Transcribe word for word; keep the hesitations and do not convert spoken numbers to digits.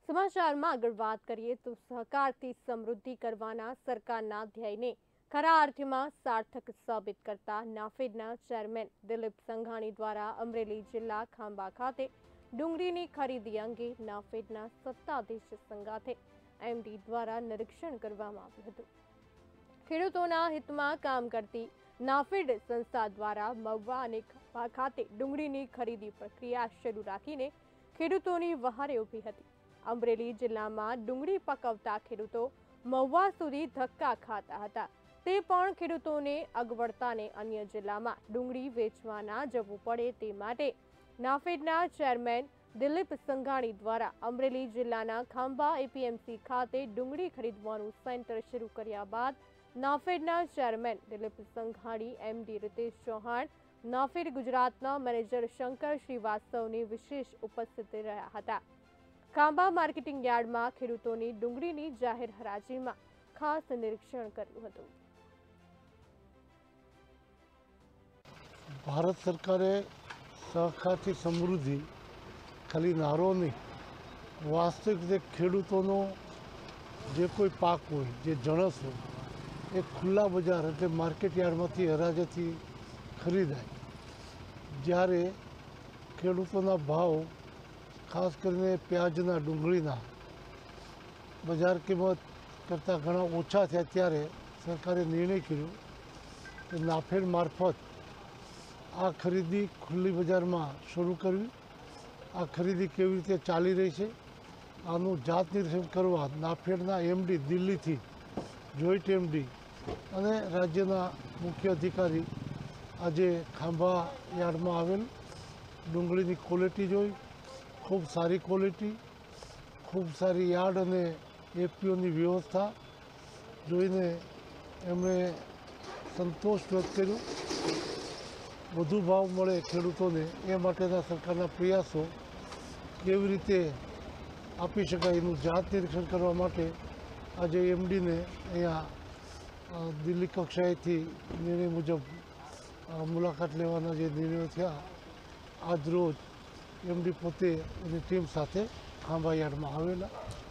સમાચારમાં આગળ વાત કરીએ તો સહકારથી સમૃદ્ધિ કરવાના સરકારના ધ્યેયને ખરા અર્થમાં સાર્થક સાબિત કરતા નાફેડના ચેરમેન દિલીપ સંઘાણી દ્વારા અમરેલી જિલ્લા ખાંભા ખાતે ડુંગળીની ખરીદી અંગે નાફેડના સત્તાધીશ સંગાથે એમડી દ્વારા નિરીક્ષણ કરવામાં આવ્યું હતું। ખેડૂતોના હિતમાં કામ કરતી નાફેડ સંસ્થા દ્વારા મહુવા અને ખાંભા ખાતે ડુંગળીની ખરીદી પ્રક્રિયા શરૂ રાખીને ખેડૂતોની વહારે ઊભી હતી। અમરેલી જિલ્લામાં ડુંગળી પકવતા ખેડૂતો મહુવા સુધી ધક્કા ખાતા હતા, તે પણ ખેડૂતોને અગવડતાને અન્ય જિલ્લામાં ડુંગળી વેચવા ના જવું પડે તે માટે નાફેડના ચેરમેન દિલીપ સંઘાણી દ્વારા અમરેલી જિલ્લાના ખાંભા એપીએમસી ખાતે ડુંગળી ખરીદવાનું સેન્ટર શરૂ કર્યા બાદ નાફેડના ચેરમેન દિલીપ સંઘાણી, એમડી રીતેશ ચૌહાણ, નાફેડ ગુજરાતના મેનેજર શંકર શ્રીવાસ્તવની વિશેષ ઉપસ્થિતિ રહ્યા હતા। ખાંભા માર્કેટિંગ યાર્ડમાં ખેડૂતોની ડુંગળીની જાહેર હરાજીમાં ખાસ નિરીક્ષણ કર્યું હતું। ભારત સરકારે સહકારથી સમૃદ્ધિ ખાલી નારો નહીં, વાસ્તવિક રીતે ખેડૂતોનો જે કોઈ પાક હોય, જે જણસ હોય, એ ખુલ્લા બજાર એટલે માર્કેટ યાર્ડમાંથી હરાજીથી ખરીદાય। જ્યારે ખેડૂતોના ભાવ ખાસ કરીને પ્યાજના, ડુંગળીના બજાર કિંમત કરતાં ઘણા ઓછા થયા ત્યારે સરકારે નિર્ણય કર્યો કે નાફેડ મારફત આ ખરીદી ખુલ્લી બજારમાં શરૂ કરવી। આ ખરીદી કેવી રીતે ચાલી રહી છે આનું જાત નિરીક્ષણ કરવા નાફેડના એમડી દિલ્હીથી જોઈન્ટ એમડી અને રાજ્યના મુખ્ય અધિકારી આજે ખાંભા યાર્ડમાં આવેલ ડુંગળીની ક્વોલિટી જોઈ, ખૂબ સારી ક્વોલિટી, ખૂબ સારી યાર્ડ અને એફપીઓની વ્યવસ્થા જોઈને એમણે સંતોષ વ્યક્ત કર્યો। વધુ ભાવ મળે ખેડૂતોને એ માટેના સરકારના પ્રયાસો કેવી રીતે આપી શકાય એનું જાત નિરીક્ષણ કરવા માટે આજે એમડીને અહીંયા દિલ્હી કક્ષાએથી નિર્ણય મુજબ મુલાકાત લેવાના જે નિર્ણયો થયા, આજ રોજ એમડી પોતે એની ટીમ સાથે ખાંભા યાર્ડમાં આવેલા।